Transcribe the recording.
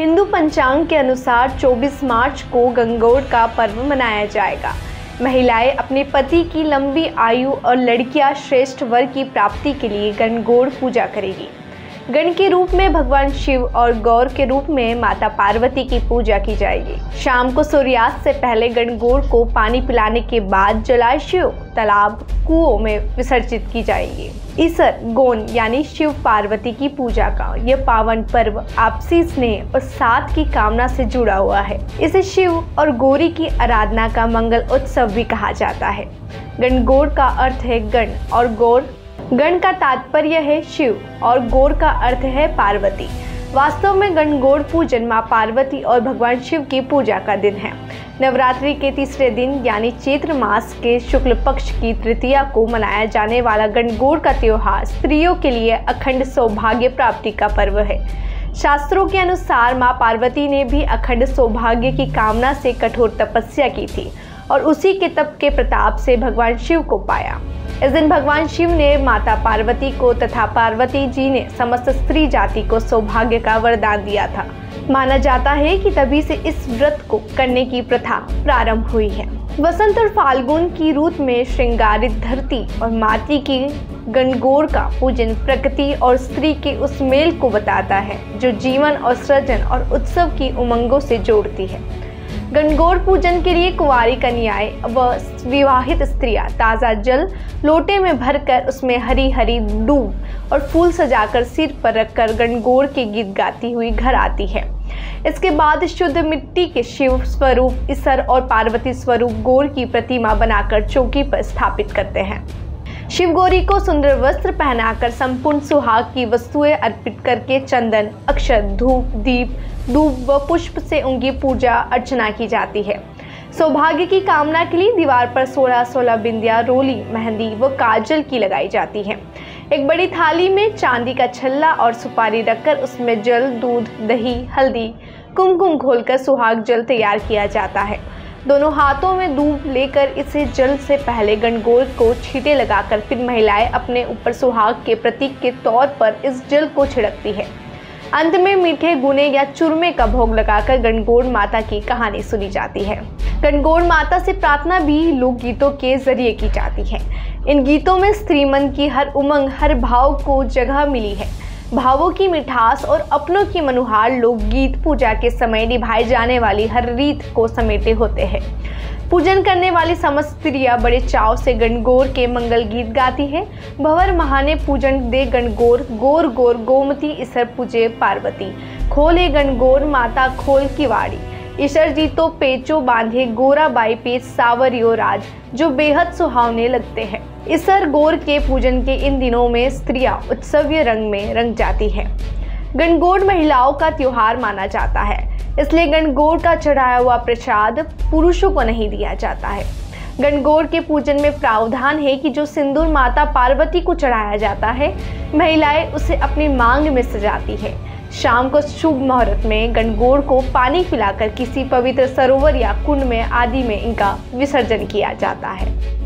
हिंदू पंचांग के अनुसार 24 मार्च को गणगौर का पर्व मनाया जाएगा। महिलाएं अपने पति की लंबी आयु और लड़कियां श्रेष्ठ वर की प्राप्ति के लिए गणगौर पूजा करेगी। गण के रूप में भगवान शिव और गौर के रूप में माता पार्वती की पूजा की जाएगी। शाम को सूर्यास्त से पहले गणगौर को पानी पिलाने के बाद जलाशयों, तालाब, कुओं में विसर्जित की जाएगी। ईसर गोन यानी शिव पार्वती की पूजा का यह पावन पर्व आपसी स्नेह और साथ की कामना से जुड़ा हुआ है। इसे शिव और गौरी की आराधना का मंगल उत्सव भी कहा जाता है। गणगौर का अर्थ है गण और गौर। गण का तात्पर्य है शिव और गौर का अर्थ है पार्वती। वास्तव में गणगौर पूजन मां पार्वती और भगवान शिव की पूजा का दिन है। नवरात्रि के तीसरे दिन यानी चैत्र मास के शुक्ल पक्ष की तृतीया को मनाया जाने वाला गणगौर का त्योहार स्त्रियों के लिए अखंड सौभाग्य प्राप्ति का पर्व है। शास्त्रों के अनुसार मां पार्वती ने भी अखंड सौभाग्य की कामना से कठोर तपस्या की थी और उसी के तप के प्रताप से भगवान शिव को पाया। इस दिन भगवान शिव ने माता पार्वती को तथा पार्वती जी ने समस्त स्त्री जाति को सौभाग्य का वरदान दिया था। माना जाता है कि तभी से इस व्रत को करने की प्रथा प्रारंभ हुई है। वसंत और फाल्गुन की रुत में श्रृंगारित धरती और माटी की गणगौर का पूजन प्रकृति और स्त्री के उस मेल को बताता है जो जीवन और सृजन और उत्सव की उमंगों से जोड़ती है। गणगौर पूजन के लिए कुंवारी कन्याएं व विवाहित स्त्रियां ताज़ा जल लोटे में भरकर उसमें हरी हरी दूब और फूल सजाकर सिर पर रखकर गणगौर के गीत गाती हुई घर आती है। इसके बाद शुद्ध मिट्टी के शिव स्वरूप ईसर और पार्वती स्वरूप गौर की प्रतिमा बनाकर चौकी पर स्थापित करते हैं। शिव गौरी को सुंदर वस्त्र पहनाकर संपूर्ण सुहाग की वस्तुएं अर्पित करके चंदन, अक्षत, धूप, दीप, दूब व पुष्प से उनकी पूजा अर्चना की जाती है। सौभाग्य की कामना के लिए दीवार पर 16-16 बिंदियां, रोली, मेहंदी व काजल की लगाई जाती है। एक बड़ी थाली में चांदी का छल्ला और सुपारी रखकर उसमें जल, दूध, दही, हल्दी, कुमकुम घोलकर सुहाग जल तैयार किया जाता है। दोनों हाथों में दूब लेकर इसे जल से पहले गणगौर को छींटे लगाकर फिर महिलाएं अपने ऊपर सुहाग के प्रतीक के तौर पर इस जल को छिड़कती है। अंत में मीठे गुने या चूरमे का भोग लगाकर गणगौर माता की कहानी सुनी जाती है। गणगौर माता से प्रार्थना भी लोक गीतों के जरिए की जाती है। इन गीतों में स्त्री मन की हर उमंग, हर भाव को जगह मिली है। भावों की मिठास और अपनों की मनुहार लोकगीत पूजा के समय निभाई जाने वाली हर रीत को समेटे होते हैं। पूजन करने वाली समस्त स्त्रियां बड़े चाव से गणगौर के मंगल गीत गाती है। भंवर महाने पूजन दे गणगौर, गौर गौर गोमती ईसर पूजे पार्वती। खोले गणगौर माता खोल की वाड़ी, ईश्वर जी तो पेचो बांधे गोरा बाई पेच सावरियो राज, जो बेहद सुहावने लगते हैं। ईसर गौर के पूजन के इन दिनों में स्त्रियां उत्सवीय रंग में रंग जाती है। गणगौर महिलाओं का त्योहार माना जाता है, इसलिए गणगौर का चढ़ाया हुआ प्रसाद पुरुषों को नहीं दिया जाता है। गणगौर के पूजन में प्रावधान है कि जो सिंदूर माता पार्वती को चढ़ाया जाता है, महिलाएं उसे अपनी मांग में सजाती है। शाम को शुभ मुहूर्त में गणगौर को पानी पिलाकर किसी पवित्र सरोवर या कुंड में आदि में इनका विसर्जन किया जाता है।